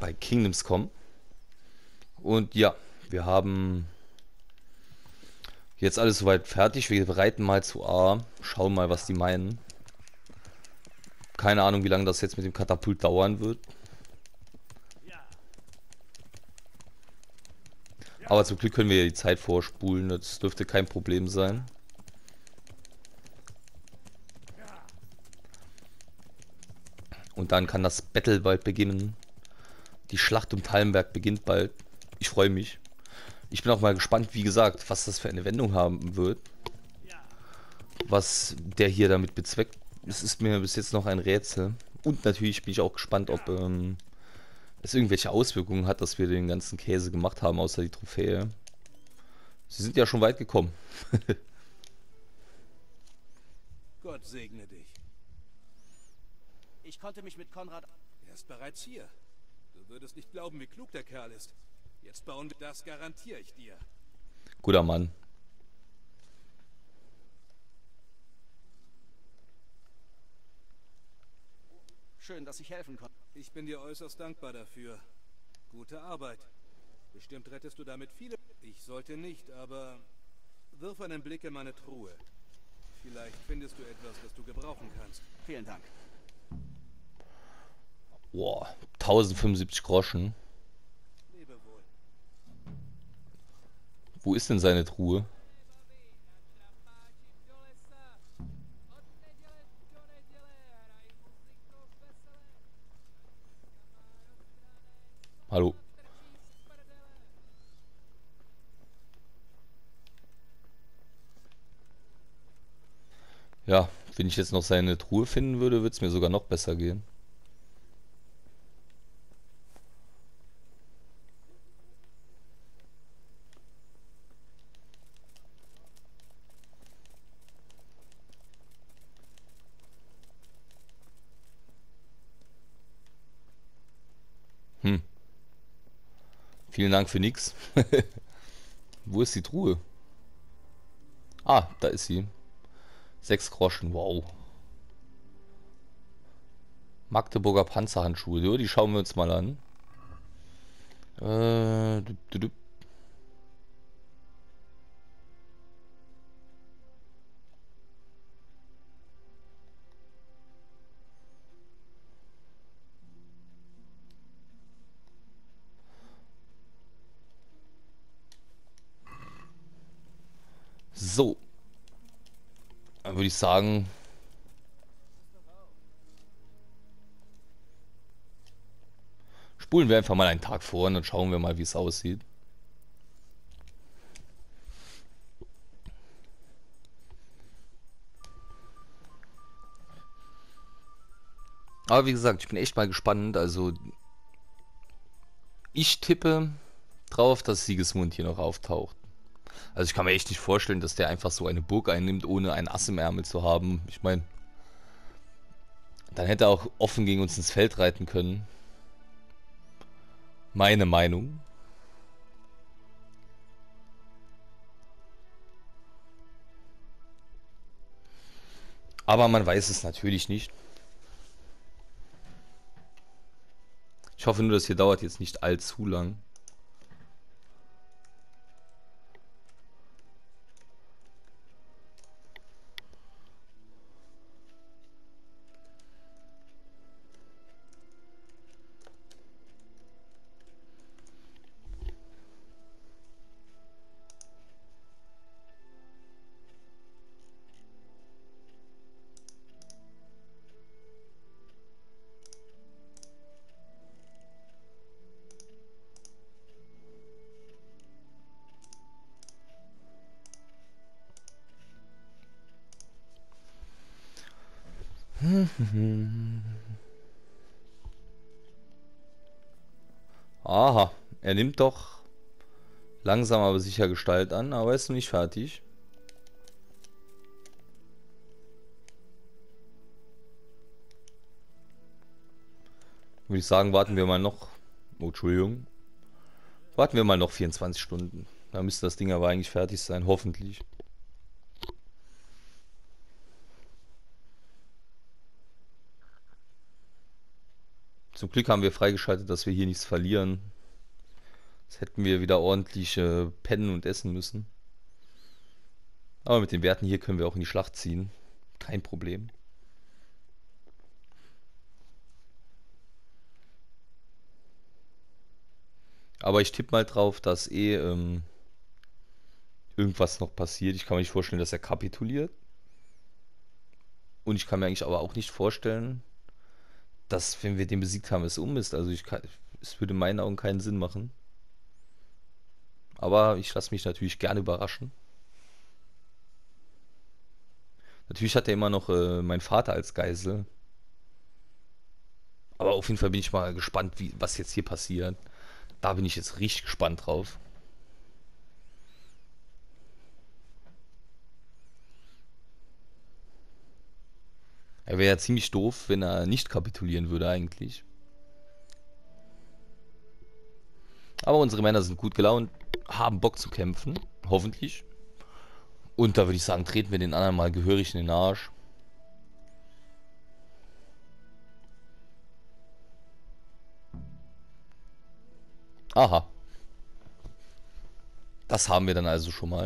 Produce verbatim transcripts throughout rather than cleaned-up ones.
bei Kingdoms Come. Und ja, wir haben jetzt alles soweit fertig. Wir reiten mal zu A, schauen mal, was die meinen. Keine Ahnung, wie lange das jetzt mit dem Katapult dauern wird. Aber zum Glück können wir ja die Zeit vorspulen, das dürfte kein Problem sein. Und dann kann das Battle bald beginnen. Die Schlacht um Tallenberg beginnt bald. Ich freue mich. Ich bin auch mal gespannt, wie gesagt, was das für eine Wendung haben wird. Was der hier damit bezweckt. Es ist mir bis jetzt noch ein Rätsel. Und natürlich bin ich auch gespannt, ob ähm, es irgendwelche Auswirkungen hat, dass wir den ganzen Käse gemacht haben, außer die Trophäe. Sie sind ja schon weit gekommen. Gott segne dich. Ich konnte mich mit Konrad... Er ist bereits hier. Du würdest nicht glauben, wie klug der Kerl ist. Jetzt bauen wir das, garantiere ich dir. Guter Mann. Schön, dass ich helfen konnte. Ich bin dir äußerst dankbar dafür. Gute Arbeit. Bestimmt rettest du damit viele... Ich sollte nicht, aber... Wirf einen Blick in meine Truhe. Vielleicht findest du etwas, das du gebrauchen kannst. Vielen Dank. Boah, tausendfünfundsiebzig Groschen. Lebe wohl. Wo ist denn seine Truhe? Hallo. Ja, wenn ich jetzt noch seine Truhe finden würde, würde es mir sogar noch besser gehen. Hm. Vielen Dank für nix. Wo ist die Truhe? Ah, da ist sie. Sechs Groschen, wow. Magdeburger Panzerhandschuhe, ja, die schauen wir uns mal an. Äh, düpp, düpp, düpp. So. Dann würde ich sagen, spulen wir einfach mal einen Tag vor und dann schauen wir mal, wie es aussieht. Aber wie gesagt, ich bin echt mal gespannt. Also ich tippe drauf, dass Sigismund hier noch auftaucht. Also ich kann mir echt nicht vorstellen, dass der einfach so eine Burg einnimmt, ohne ein Ass im Ärmel zu haben. Ich meine, dann hätte er auch offen gegen uns ins Feld reiten können. Meine Meinung. Aber man weiß es natürlich nicht. Ich hoffe nur, das hier dauert jetzt nicht allzu lang. Aha, er nimmt doch langsam aber sicher Gestalt an, aber ist noch nicht fertig. Würde ich sagen, warten wir mal noch. Oh, Entschuldigung. Warten wir mal noch vierundzwanzig Stunden. Da müsste das Ding aber eigentlich fertig sein, hoffentlich. Zum Glück haben wir freigeschaltet, dass wir hier nichts verlieren. Jetzt hätten wir wieder ordentlich äh, pennen und essen müssen. Aber mit den Werten hier können wir auch in die Schlacht ziehen. Kein Problem. Aber ich tippe mal drauf, dass eh ähm, irgendwas noch passiert. Ich kann mir nicht vorstellen, dass er kapituliert. Und ich kann mir eigentlich aber auch nicht vorstellen, dass, wenn wir den besiegt haben, es um ist. Also ich kann, es würde in meinen Augen keinen Sinn machen. Aber ich lasse mich natürlich gerne überraschen. Natürlich hat er immer noch äh, meinen Vater als Geisel. Aber auf jeden Fall bin ich mal gespannt, wie, was jetzt hier passiert. Da bin ich jetzt richtig gespannt drauf. Er wäre ja ziemlich doof, wenn er nicht kapitulieren würde eigentlich. Aber unsere Männer sind gut gelaunt, haben Bock zu kämpfen, hoffentlich. Und da würde ich sagen, treten wir den anderen mal gehörig in den Arsch. Aha. Das haben wir dann also schon mal.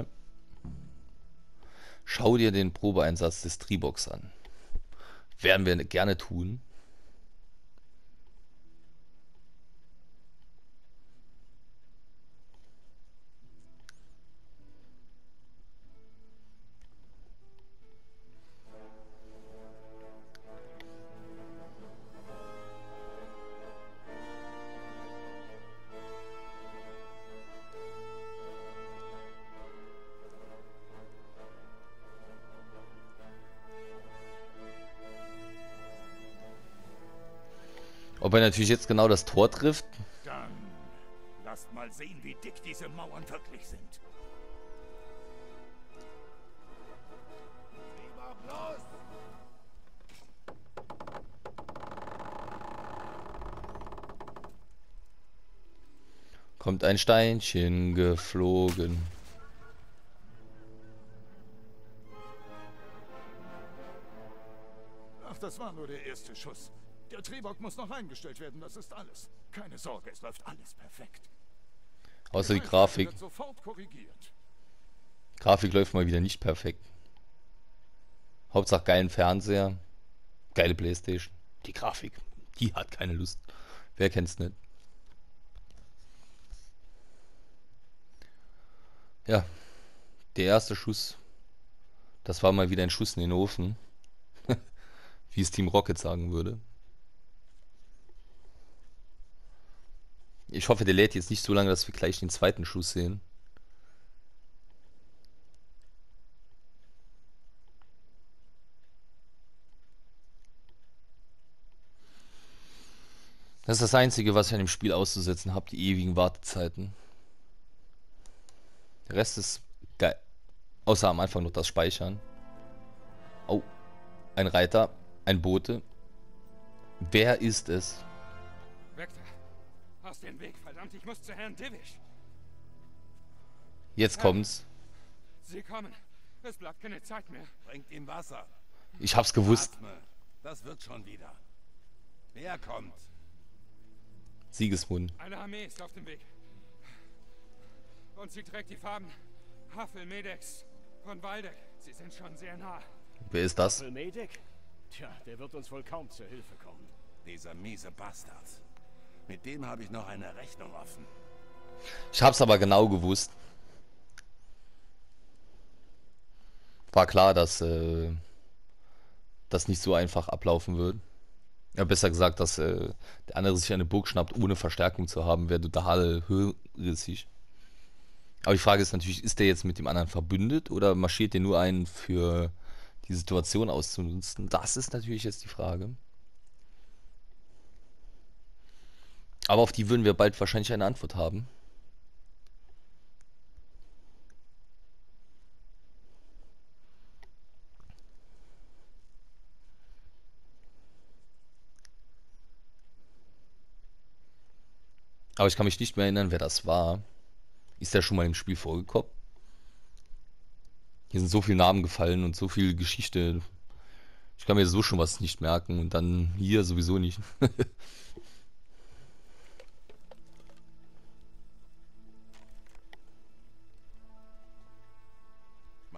Schau dir den Probeeinsatz des Tribox an. Werden wir gerne tun. Ob er natürlich jetzt genau das Tor trifft. Dann lasst mal sehen, wie dick diese Mauern wirklich sind. Kommt ein Steinchen geflogen. Ach, das war nur der erste Schuss. Der Triebock muss noch eingestellt werden, das ist alles. Keine Sorge, es läuft alles perfekt. Außer die Grafik. Wird sofort korrigiert. Grafik läuft mal wieder nicht perfekt. Hauptsache geilen Fernseher. Geile Playstation. Die Grafik, die hat keine Lust. Wer kennt's nicht? Ja, der erste Schuss. Das war mal wieder ein Schuss in den Ofen. Wie es Team Rocket sagen würde. Ich hoffe, der lädt jetzt nicht so lange, dass wir gleich den zweiten Schuss sehen. Das ist das Einzige, was ich an dem Spiel auszusetzen habe, die ewigen Wartezeiten. Der Rest ist geil. Außer am Anfang noch das Speichern. Oh, ein Reiter, ein Bote. Wer ist es? Vector, aus dem Weg, verdammt, ich muss zu Herrn Divish. Jetzt kommt's. Sie kommen. Es bleibt keine Zeit mehr. Bringt ihm Wasser. Ich hab's gewusst. Atme. Das wird schon wieder. Wer kommt? Sigismund. Eine Armee ist auf dem Weg. Und sie trägt die Farben Havel, Medex von Waldeck. Sie sind schon sehr nah. Wer ist das? Medik? Tja, der wird uns wohl kaum zur Hilfe kommen. Dieser miese Bastard. Mit dem habe ich noch eine Rechnung offen. Ich hab's aber genau gewusst. War klar, dass äh, das nicht so einfach ablaufen wird. Ja, besser gesagt, dass äh, der andere sich eine Burg schnappt, ohne Verstärkung zu haben, wäre total hirnrissig. Aber die Frage ist natürlich, ist der jetzt mit dem anderen verbündet oder marschiert der nur ein, für die Situation auszunutzen? Das ist natürlich jetzt die Frage. Aber auf die würden wir bald wahrscheinlich eine Antwort haben. Aber ich kann mich nicht mehr erinnern, wer das war. Ist der schon mal im Spiel vorgekommen? Hier sind so viele Namen gefallen und so viel Geschichte. Ich kann mir so schon was nicht merken und dann hier sowieso nicht.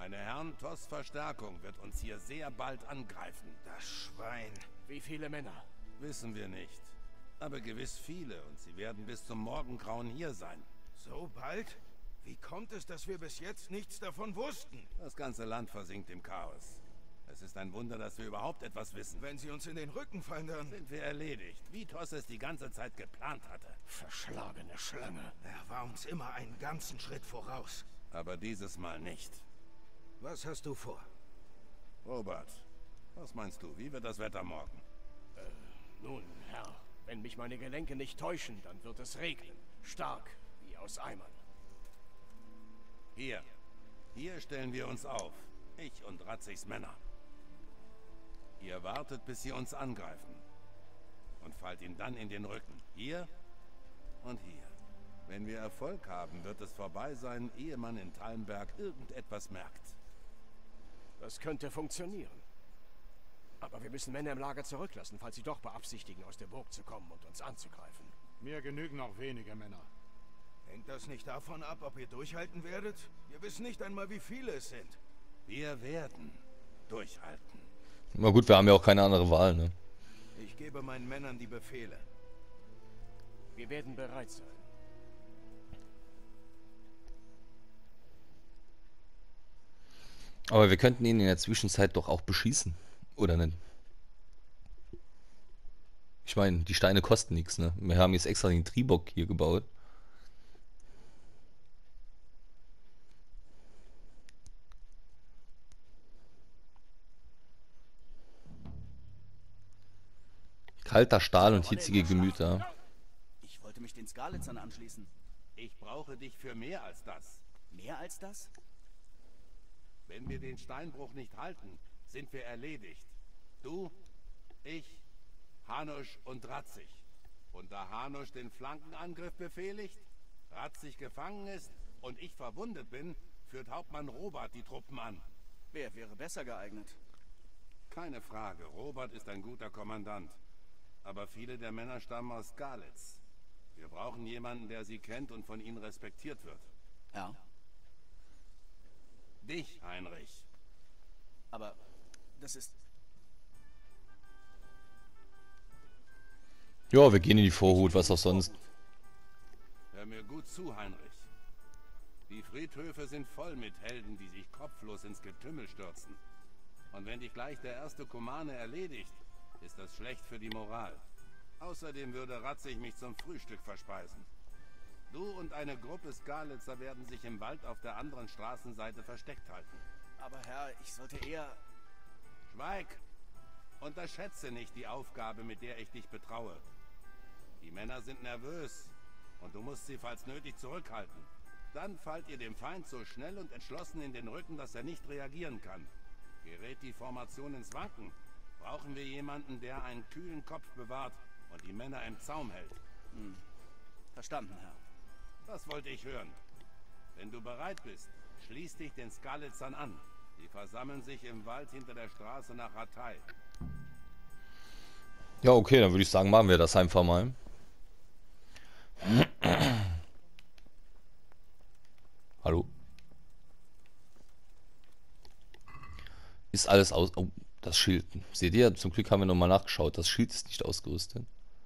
Meine Herren, Toss Verstärkung wird uns hier sehr bald angreifen. Das Schwein. Wie viele Männer? Wissen wir nicht. Aber gewiss viele und sie werden bis zum Morgengrauen hier sein. So bald? Wie kommt es, dass wir bis jetzt nichts davon wussten? Das ganze Land versinkt im Chaos. Es ist ein Wunder, dass wir überhaupt etwas wissen. Wenn sie uns in den Rücken fallen, dann... Sind wir erledigt, wie Toss es die ganze Zeit geplant hatte. Verschlagene Schlange. Er war uns immer einen ganzen Schritt voraus. Aber dieses Mal nicht. Was hast du vor? Robert, was meinst du, wie wird das Wetter morgen? Äh, nun, Herr, wenn mich meine Gelenke nicht täuschen, dann wird es regnen. Stark, wie aus Eimern. Hier. Hier stellen wir uns auf. Ich und Ratzigs Männer. Ihr wartet, bis sie uns angreifen. Und fallt ihn dann in den Rücken. Hier und hier. Wenn wir Erfolg haben, wird es vorbei sein, ehe man in Talmberg irgendetwas merkt. Das könnte funktionieren. Aber wir müssen Männer im Lager zurücklassen, falls sie doch beabsichtigen, aus der Burg zu kommen und uns anzugreifen. Mir genügen noch wenige Männer. Hängt das nicht davon ab, ob ihr durchhalten werdet? Wir wissen nicht einmal, wie viele es sind. Wir werden durchhalten. Na gut, wir haben ja auch keine andere Wahl, ne? Ich gebe meinen Männern die Befehle. Wir werden bereit sein. Aber wir könnten ihn in der Zwischenzeit doch auch beschießen, oder nicht? Ich meine, die Steine kosten nichts, ne? Wir haben jetzt extra den Tribock hier gebaut. Kalter Stahl und hitzige Gemüter. Ich wollte mich den Skalitzern anschließen. Ich brauche dich für mehr als das. Mehr als das? Wenn wir den Steinbruch nicht halten, sind wir erledigt. Du, ich, Hanusch und Ratzig. Und da Hanusch den Flankenangriff befehligt, Ratzig gefangen ist und ich verwundet bin, führt Hauptmann Robert die Truppen an. Wer wäre besser geeignet? Keine Frage, Robert ist ein guter Kommandant. Aber viele der Männer stammen aus Skalitz. Wir brauchen jemanden, der sie kennt und von ihnen respektiert wird. Ja. Dich, Heinrich. Aber das ist... Ja, wir gehen in die Vorhut, was auch sonst. Hör mir gut zu, Heinrich. Die Friedhöfe sind voll mit Helden, die sich kopflos ins Getümmel stürzen. Und wenn dich gleich der erste Kumane erledigt, ist das schlecht für die Moral. Außerdem würde Ratzig mich zum Frühstück verspeisen. Du und eine Gruppe Skalitzer werden sich im Wald auf der anderen Straßenseite versteckt halten. Aber Herr, ich sollte eher... Schweig! Unterschätze nicht die Aufgabe, mit der ich dich betraue. Die Männer sind nervös und du musst sie falls nötig zurückhalten. Dann fallt ihr dem Feind so schnell und entschlossen in den Rücken, dass er nicht reagieren kann. Gerät die Formation ins Wanken, brauchen wir jemanden, der einen kühlen Kopf bewahrt und die Männer im Zaum hält. Hm. Verstanden, Herr. Das wollte ich hören. Wenn du bereit bist, schließ dich den Skalitzern an. Sie versammeln sich im Wald hinter der Straße nach Ratay. Ja, okay, dann würde ich sagen, machen wir das einfach mal. Hallo? Ist alles aus... Oh, das Schild. Seht ihr? Zum Glück haben wir nochmal nachgeschaut. Das Schild ist nicht ausgerüstet.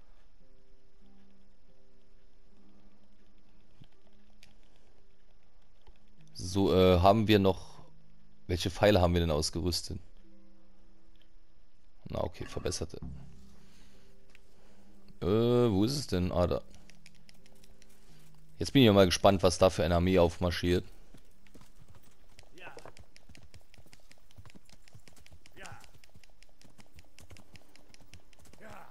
So, äh, haben wir noch... Welche Pfeile haben wir denn ausgerüstet? Na, okay, verbesserte. Äh, wo ist es denn? Ah, da. Jetzt bin ich ja mal gespannt, was da für eine Armee aufmarschiert. Ja. Ja. Ja.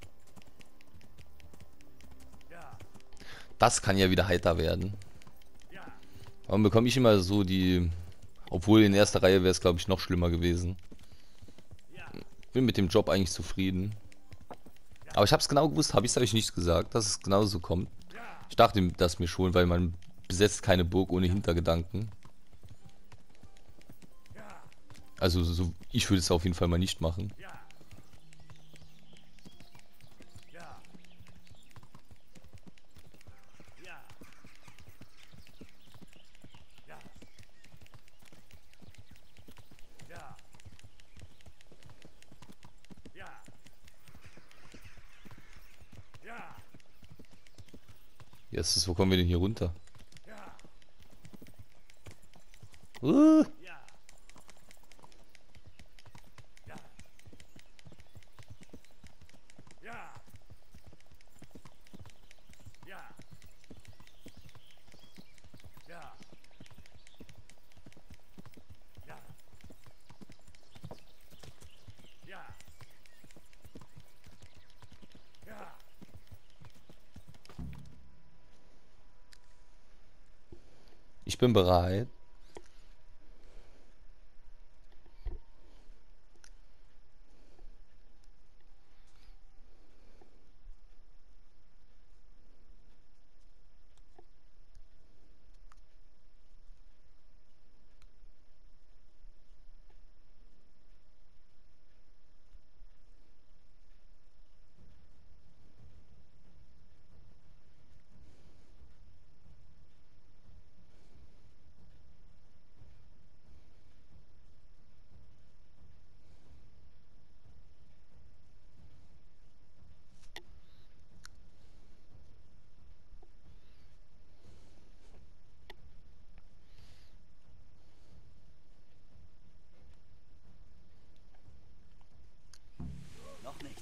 Ja. Das kann ja wieder heiter werden. Ja. Warum bekomme ich immer so die... Obwohl in erster Reihe wäre es, glaube ich, noch schlimmer gewesen. Bin mit dem Job eigentlich zufrieden. Aber ich habe es genau gewusst, habe ich es euch nicht gesagt, dass es genauso kommt. Ich dachte das mir schon, weil man besetzt keine Burg ohne Hintergedanken. Also so, ich würde es auf jeden Fall mal nicht machen. Erstes, wo kommen wir denn hier runter? Uh. Ich bin bereit. Noch nicht.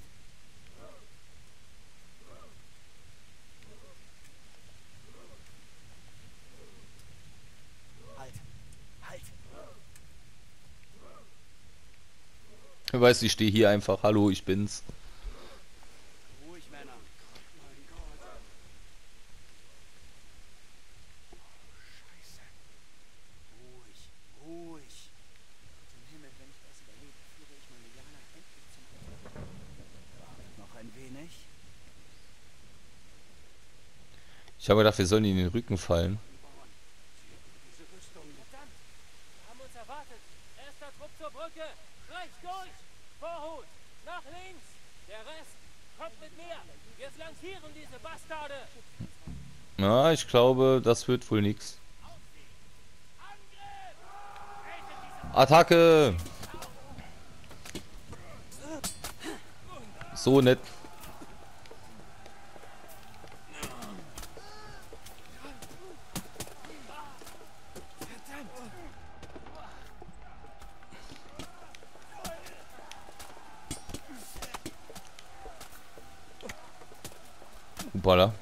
Halt. Halt. Wer weiß, ich stehe hier einfach. Hallo, ich bin's. Ruhig, Männer. Mein Gott. Scheiße. Ruhig. Ruhig. Gott im Himmel, wenn ich das überlebe, führe ich meine Jana endlich zum Alter. Wartet noch ein wenig. Ich habe gedacht, wir sollen in den Rücken fallen. Diese Rüstung. Verdammt! Wir haben uns erwartet. Erster Trupp zur Brücke. Rechts durch. Vorhut. Nach links. Der Rest kommt mit mir. Wir flankieren diese Bastarde. Ja, ich glaube, das wird wohl nix. Attacke! So nett. Hoppala.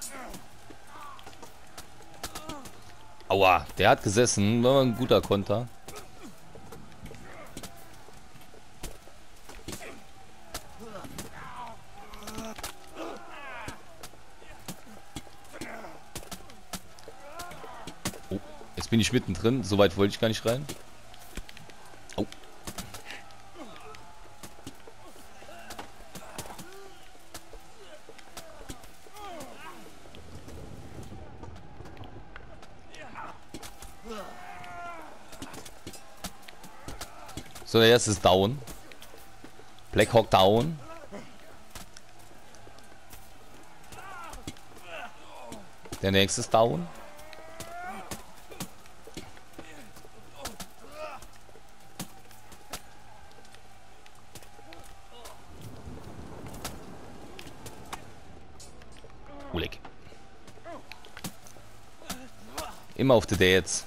Aua, der hat gesessen. War ein guter Konter. Oh, jetzt bin ich mittendrin. So weit wollte ich gar nicht rein. Oh. So, der erste ist down. Black Hawk down. Der nächste ist down. Ulig. Immer auf die Dates.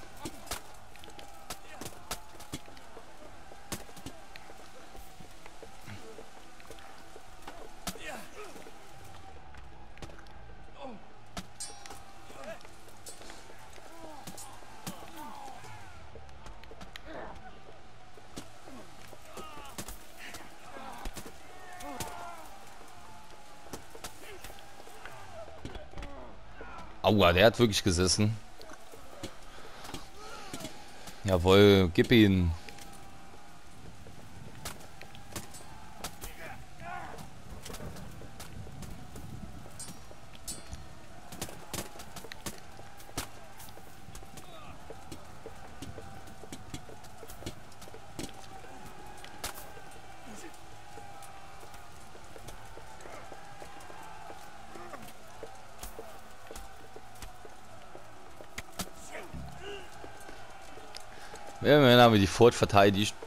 Aua, der hat wirklich gesessen. Jawohl, gib ihn. Ja, dann haben wir die Fort verteidigt.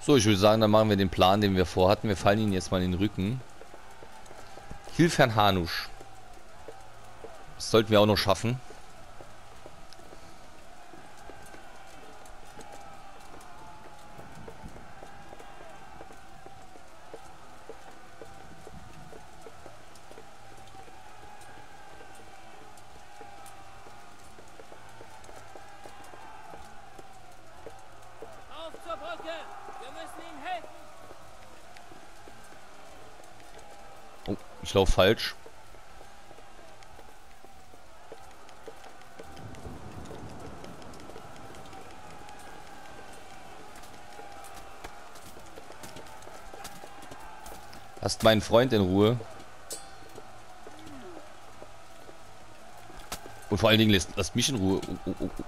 So, ich würde sagen, dann machen wir den Plan, den wir vorhatten. Wir fallen ihnen jetzt mal in den Rücken. Hilf Herrn Hanusch. Das sollten wir auch noch schaffen. Auf zur Brücke! Wir müssen ihnen helfen! Oh, ich laufe falsch. Lasst meinen Freund in Ruhe. Und vor allen Dingen lasst, lasst mich in Ruhe. Oh, oh, oh, oh.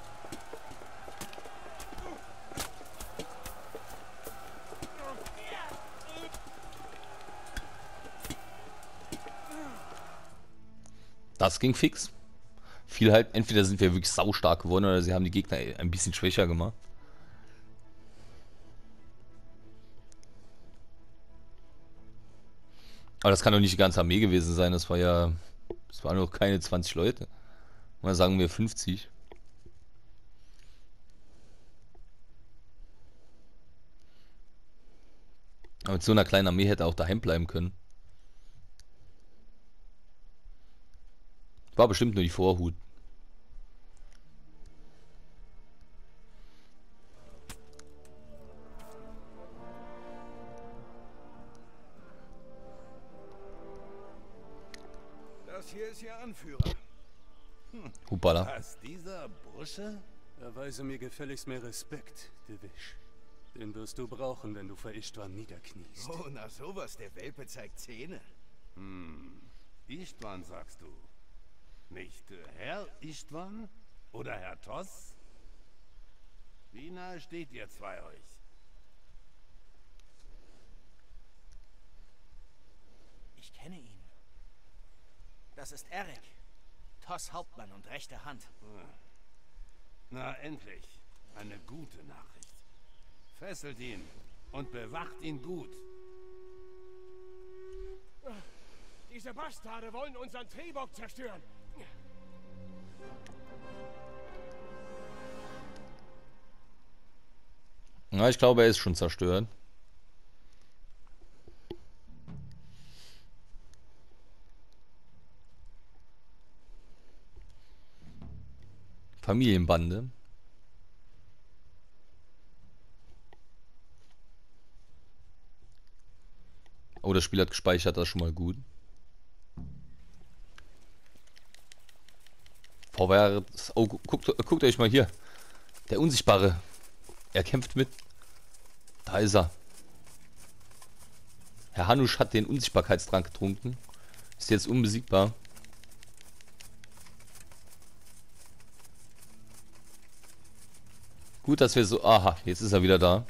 Das ging fix. Viel halt, entweder sind wir wirklich saustark geworden oder sie haben die Gegner ein bisschen schwächer gemacht. Aber das kann doch nicht die ganze Armee gewesen sein. Das war ja, das waren noch keine zwanzig Leute. Mal sagen wir fünfzig. Aber mit so einer kleinen Armee hätte er auch daheim bleiben können. War bestimmt nur die Vorhut. Das hier ist Ihr Anführer. Hm. Hupala. Was, dieser Bursche? Erweise mir gefälligst mehr Respekt, Devish. Den wirst du brauchen, wenn du vor Istvan niederkniest. Oh, na sowas, der Welpe zeigt Zähne. Hm. Istvan, sagst du? Nicht äh, Herr Istvan? Oder Herr Toss? Wie nahe steht ihr zwei euch? Ich kenne ihn. Das ist Erik. Toss Hauptmann und rechte Hand. Na, endlich. Eine gute Nachricht. Fesselt ihn und bewacht ihn gut. Diese Bastarde wollen unseren Tribok zerstören. Na, ich glaube, er ist schon zerstört. Familienbande. Oh, das Spiel hat gespeichert, das ist schon mal gut. Vorwärts. Oh, guckt, guckt euch mal hier. Der Unsichtbare. Er kämpft mit. Da ist er. Herr Hanusch hat den Unsichtbarkeitstrank getrunken. Ist jetzt unbesiegbar. Gut, dass wir so... Aha, jetzt ist er wieder da.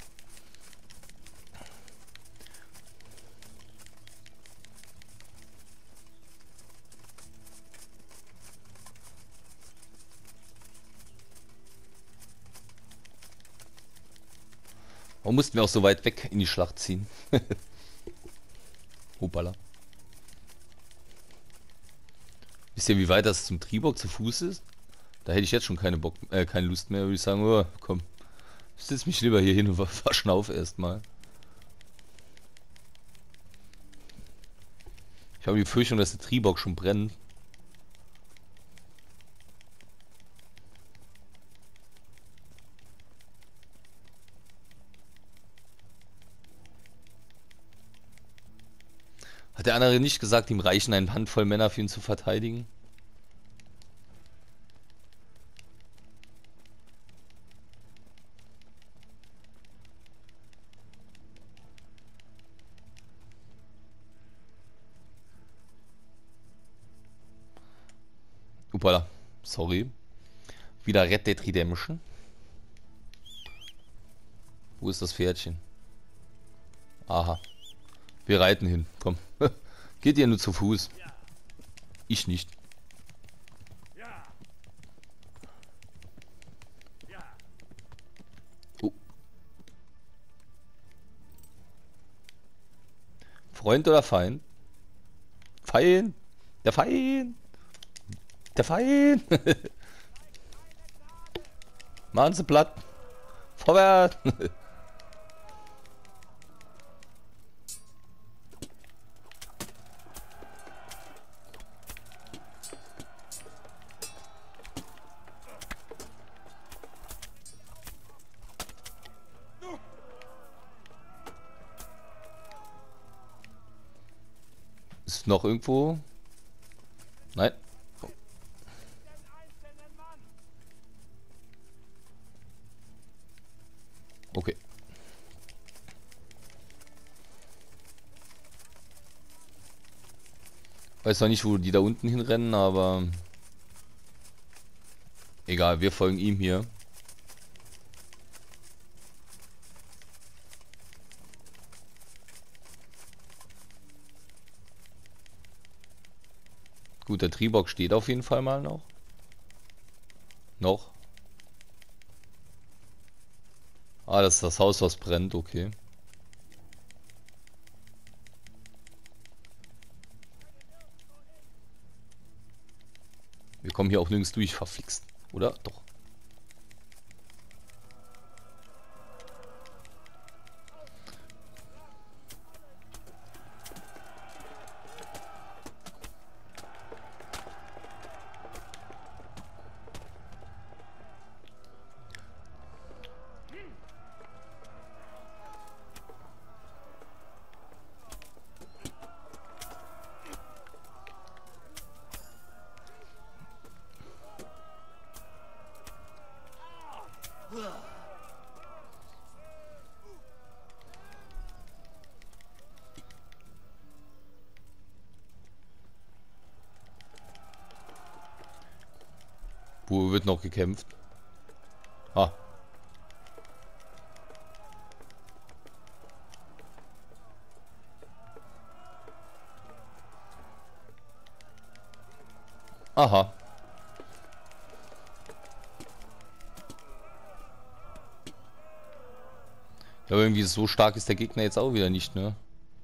Warum mussten wir auch so weit weg in die Schlacht ziehen? Hoppala. Wisst ihr, wie weit das zum Tribok zu Fuß ist? Da hätte ich jetzt schon keine Bock, äh, keine Lust mehr, würde ich sagen, oh, komm. Ich setze mich lieber hier hin und verschnaufe erstmal. Ich habe die Befürchtung, dass der Tribok schon brennt. Hat der andere nicht gesagt, ihm reichen eine Handvoll Männer für ihn zu verteidigen? Upala, sorry. Wieder Red Dead Redemption. Wo ist das Pferdchen? Aha. Wir reiten hin, komm. Geht ihr nur zu Fuß? Ich nicht. Oh. Freund oder Feind? Feind! Der Feind! Der Feind! Machen Sie platt! Vorwärts! Ist noch irgendwo? Nein. Oh. Okay. Weiß noch nicht, wo die da unten hinrennen, aber egal, wir folgen ihm hier. Gut, der Tribok steht auf jeden Fall mal noch. Noch. Ah, das ist das Haus, was brennt, okay. Wir kommen hier auch nirgends durch, verflixt, oder? Doch. Wo wird noch gekämpft? Ah. Aha. Ja, aber irgendwie so stark ist der Gegner jetzt auch wieder nicht, ne?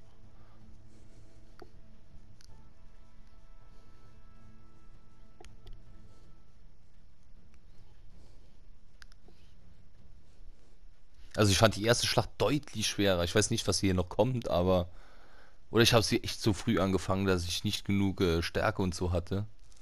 Also ich fand die erste Schlacht deutlich schwerer. Ich weiß nicht, was hier noch kommt, aber... Oder ich habe sie echt so früh angefangen, dass ich nicht genug äh, Stärke und so hatte.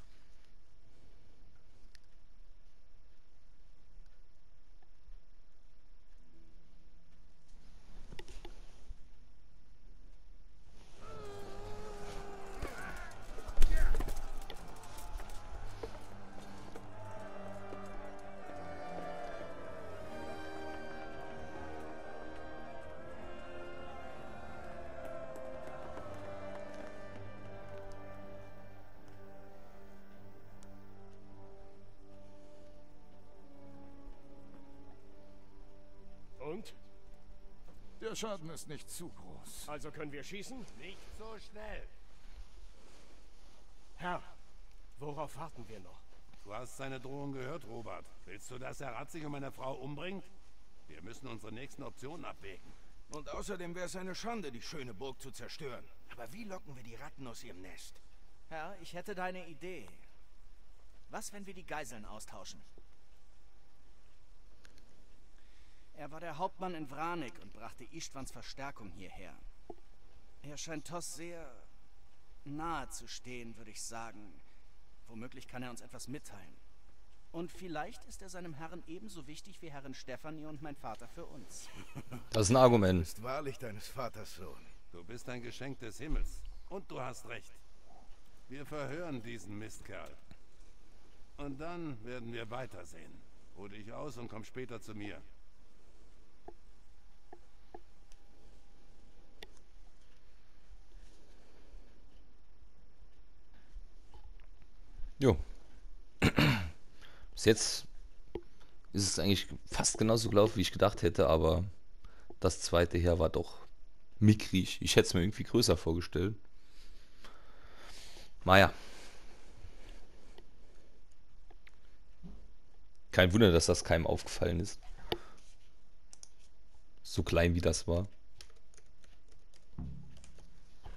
Und? Der Schaden ist nicht zu groß. Also können wir schießen? Nicht so schnell. Herr, worauf warten wir noch? Du hast seine Drohung gehört, Robert. Willst du, dass er Ratzig und meine Frau umbringt? Wir müssen unsere nächsten Optionen abwägen. Und außerdem wäre es eine Schande, die schöne Burg zu zerstören. Aber wie locken wir die Ratten aus ihrem Nest? Herr, ich hätte da eine Idee. Was, wenn wir die Geiseln austauschen? Er war der Hauptmann in Vranik und brachte Ishtwans Verstärkung hierher. Er scheint Toss sehr nahe zu stehen, würde ich sagen. Womöglich kann er uns etwas mitteilen. Und vielleicht ist er seinem Herrn ebenso wichtig wie Herrin Stefanie und mein Vater für uns. Das ist ein Argument. Du bist wahrlich deines Vaters Sohn. Du bist ein Geschenk des Himmels. Und du hast recht. Wir verhören diesen Mistkerl. Und dann werden wir weitersehen. Ruh dich aus und komm später zu mir. Jo. Bis jetzt ist es eigentlich fast genauso gelaufen, wie ich gedacht hätte, aber das zweite hier war doch mickrig. Ich hätte es mir irgendwie größer vorgestellt. Naja. Kein Wunder, dass das keinem aufgefallen ist. So klein wie das war.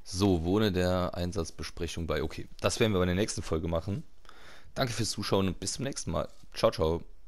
So, wohne der Einsatzbesprechung bei. Okay, das werden wir bei der nächsten Folge machen. Danke fürs Zuschauen und bis zum nächsten Mal. Ciao, ciao.